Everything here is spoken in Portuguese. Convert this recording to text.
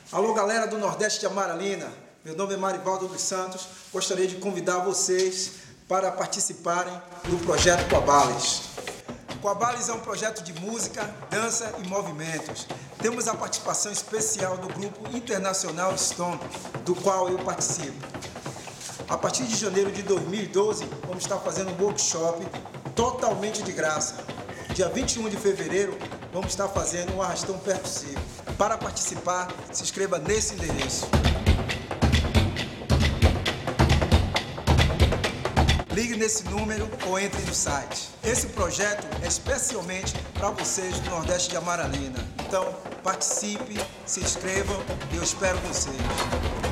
Alô, galera do Nordeste de Amaralina, meu nome é Marivaldo dos Santos, gostaria de convidar vocês para participarem do projeto Coabales. Coabales é um projeto de música, dança e movimentos. Temos a participação especial do grupo internacional Stomp, do qual eu participo. A partir de janeiro de 2012, vamos estar fazendo um workshop totalmente de graça. Dia 21 de fevereiro, vamos estar fazendo um arrastão percussivo. Para participar, se inscreva nesse endereço. Ligue nesse número ou entre no site. Esse projeto é especialmente para vocês do Nordeste de Amaralina. Então, participe, se inscrevam e eu espero vocês.